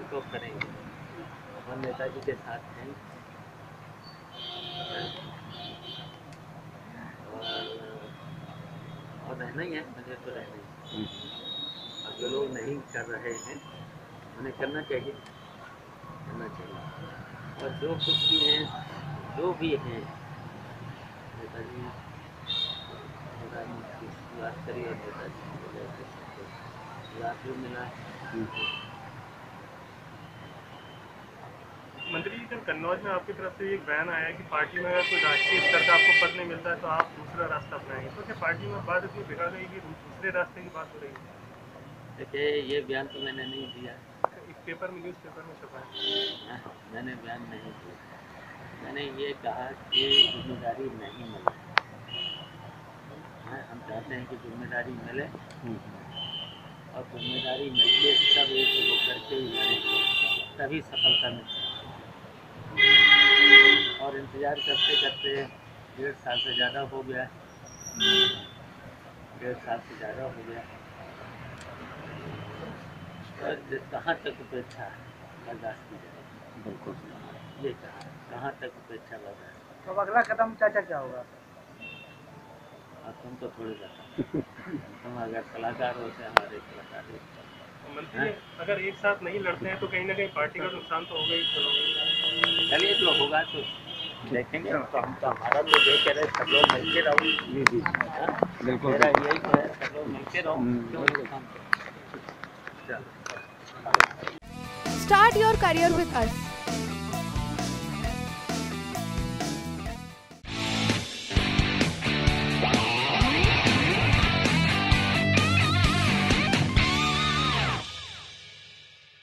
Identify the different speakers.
Speaker 1: तो करेंगे। हम नेताजी के साथ हैं और रहना ही है, मुझे तो रहना ही है। और जो लोग नहीं कर रहे हैं उन्हें करना चाहिए, करना चाहिए। और जो कुछ भी हैं, जो भी हैं, नेताजी की बात करी और नेताजी को लेकर सबको याद भी मिला।
Speaker 2: मंत्री जी, जब कन्नौज में आपकी तरफ से एक बयान आया कि पार्टी में अगर कोई राष्ट्रीय स्तर का आपको पद नहीं मिलता है तो आप दूसरा रास्ता अपनाएंगे, तो क्या पार्टी में बात इतनी बिगड़ गई कि दूसरे रास्ते की बात हो रही है?
Speaker 1: देखिए, ये बयान तो मैंने नहीं दिया,
Speaker 2: एक पेपर में, न्यूज़ पेपर में छपा है।
Speaker 1: मैंने बयान नहीं दिया। मैंने ये कहा कि जिम्मेदारी नहीं मिले। हम चाहते हैं कि जिम्मेदारी मिले और जिम्मेदारी मिलके सब एक होकर के ही लड़ें, तभी सफलता मिलती है। और इंतज़ार करते करते 1.5 साल से ज़्यादा हो गया, 1.5 साल से ज़्यादा हो गया। और कहाँ तक उपेक्षा बर्दाश्त की जाए? बिल्कुल, ये कहाँ तक उपेक्षा बर्दाश्त?
Speaker 3: तो अगला कदम चाचा क्या होगा?
Speaker 1: और तुम तो थोड़ी बता तुम अगर सलाहकार हो से हमारे सलाहकार हो।
Speaker 2: मंत्री अगर एक साथ नहीं लड़ते हैं तो कहीं ना कहीं पार्टी का नुकसान तो होगा ही।
Speaker 1: चलिए, जो होगा तो देखेंगे। तो हम तो हमारा तो यही कह रहे सब लोग मिलके रहो। बिल्कुल, मेरा यही कह रहे सब लोग मिलके रहो।
Speaker 4: Start your career with us.